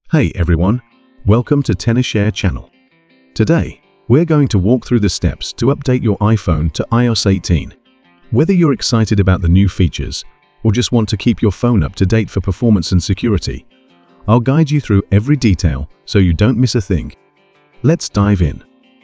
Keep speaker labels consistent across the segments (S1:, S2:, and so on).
S1: Hey everyone, welcome to tenorshare channel. Today, we're going to walk through the steps to update your iPhone to iOS 18. Whether you're excited about the new features or just want to keep your phone up to date for performance and security, I'll guide you through every detail so you don't miss a thing. Let's dive in.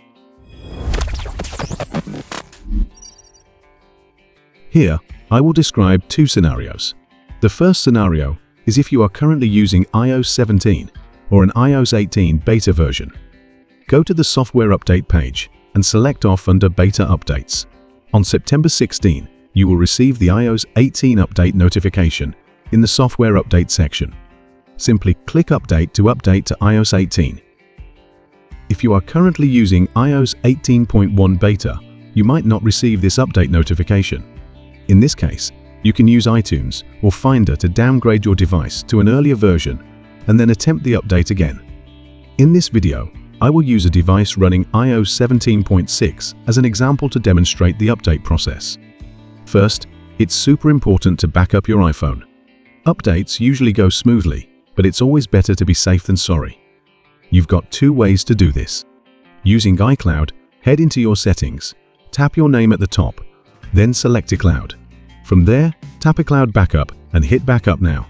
S1: Here, I will describe two scenarios. The first scenario is if you are currently using iOS 17 or an iOS 18 beta version. Go to the software update page and select off under beta updates. On September 16, you will receive the iOS 18 update notification in the software update section. Simply click update to iOS 18. If you are currently using iOS 18.1 beta, you might not receive this update notification. In this case, you can use iTunes or Finder to downgrade your device to an earlier version and then attempt the update again. In this video, I will use a device running iOS 17.6 as an example to demonstrate the update process. First, it's super important to back up your iPhone. Updates usually go smoothly, but it's always better to be safe than sorry. You've got two ways to do this. Using iCloud, head into your settings, tap your name at the top, then select iCloud. From there, tap iCloud Backup and hit Backup Now.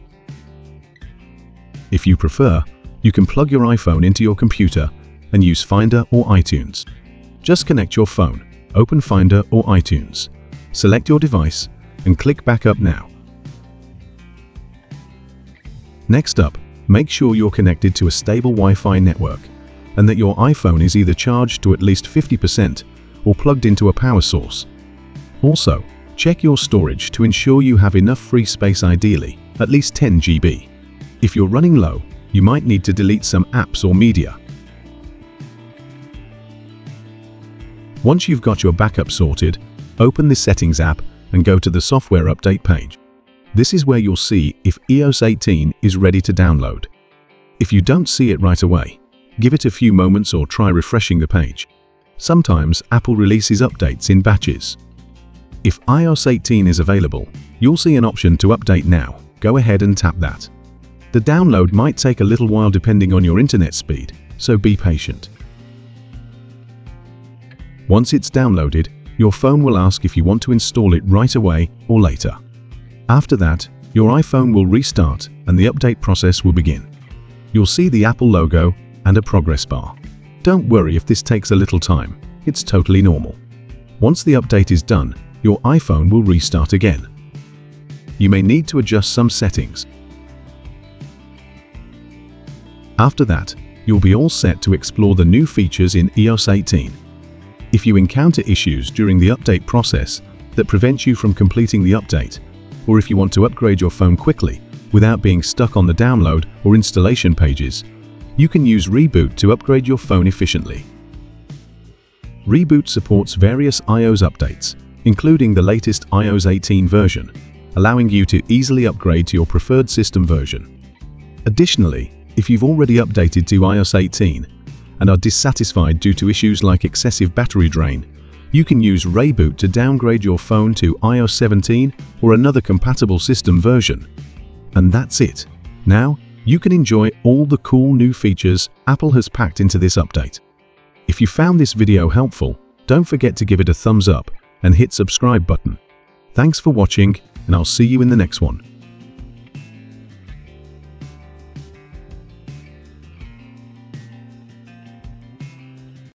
S1: If you prefer, you can plug your iPhone into your computer and use Finder or iTunes. Just connect your phone, open Finder or iTunes, select your device, and click Backup Now. Next up, make sure you're connected to a stable Wi-Fi network and that your iPhone is either charged to at least 50% or plugged into a power source. Also, check your storage to ensure you have enough free space, ideally at least 10 GB. If you're running low, you might need to delete some apps or media. Once you've got your backup sorted, open the Settings app and go to the Software Update page. This is where you'll see if iOS 18 is ready to download. If you don't see it right away, give it a few moments or try refreshing the page. Sometimes Apple releases updates in batches. If iOS 18 is available, you'll see an option to update now. Go ahead and tap that. The download might take a little while depending on your internet speed, so be patient. Once it's downloaded, your phone will ask if you want to install it right away or later. After that, your iPhone will restart and the update process will begin. You'll see the Apple logo and a progress bar. Don't worry if this takes a little time, it's totally normal. Once the update is done, your iPhone will restart again. You may need to adjust some settings. After that, you'll be all set to explore the new features in iOS 18. If you encounter issues during the update process that prevent you from completing the update, or if you want to upgrade your phone quickly without being stuck on the download or installation pages, you can use ReiBoot to upgrade your phone efficiently. ReiBoot supports various iOS updates, including the latest iOS 18 version, allowing you to easily upgrade to your preferred system version. Additionally, if you've already updated to iOS 18 and are dissatisfied due to issues like excessive battery drain, you can use ReiBoot to downgrade your phone to iOS 17 or another compatible system version. And that's it. Now, you can enjoy all the cool new features Apple has packed into this update. If you found this video helpful, don't forget to give it a thumbs up and hit subscribe button. Thanks for watching, and I'll see you in the next one.